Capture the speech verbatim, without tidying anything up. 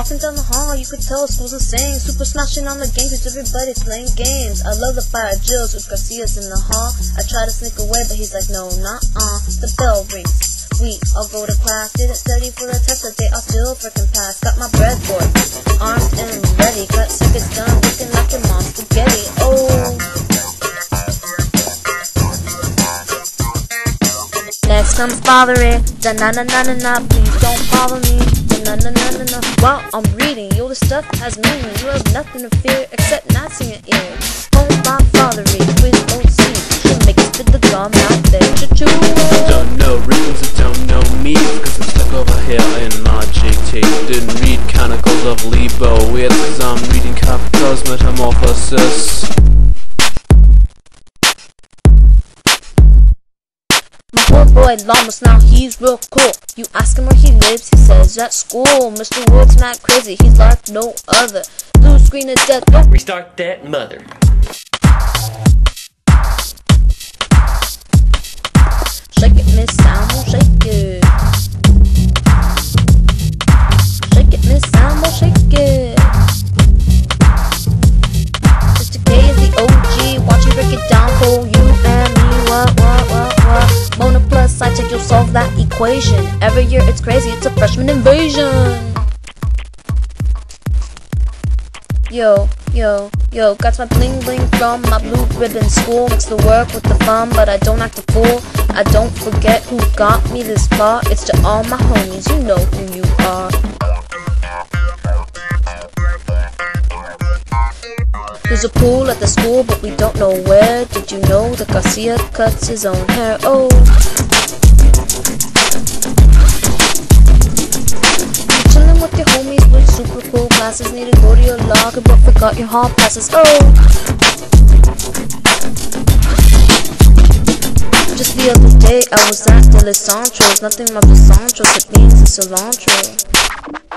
Walking down the hall, you could tell schools are saying super smashing on the game cause everybody's playing games. I love the fire drills with Garcia's in the hall. I try to sneak away but he's like no, not uh. The bell rings, we all go to class. Didn't study for the test but they all still frickin' pass. Got my breadboard, armed and ready. Got circuits done, looking like your mom's spaghetti. Oh. Next comes fathery, da na na na na na. Please don't bother me, da na na na na na. While I'm reading, yo, this stuff has meaning. You have nothing to fear except not seeing it in. Hold my fathery, quiz O C. She'll make you spit the gum out there. Choo-choo. Don't know rhythms, I don't know me, cause I'm stuck over here in my G T. Didn't read Canticles of Libo, weird cause I'm reading Kafka's Metamorphosis. My poor boy Lamas, now he's real cool. You ask him where he lives, he says at school. Mister Wood's not crazy, he's like no other. Blue screen of death, don't restart that mother. Shake it, Miss Salmo, shake it. Shake it, Miss Salmo, shake it. Mister K is the O G, watch you break it down for you and me. What, what, what, what? Mona plus Sci-Tech, you'll solve that equation. Every year it's crazy, it's a freshman invasion. Yo, yo, yo, got my bling bling from my blue ribbon school. Mix the work with the fun, but I don't act a fool. I don't forget who got me this far. It's to all my homies, you know who you are. There's a pool at the school, but we don't know where. Did you know that Garcia cuts his own hair? Oh. You're chilling with your homies with super cool glasses. Need to go to your locker, but forgot your hall passes. Oh. Just the other day, I was at Elizondo. Nothing but the Sancho, it means it's cilantro.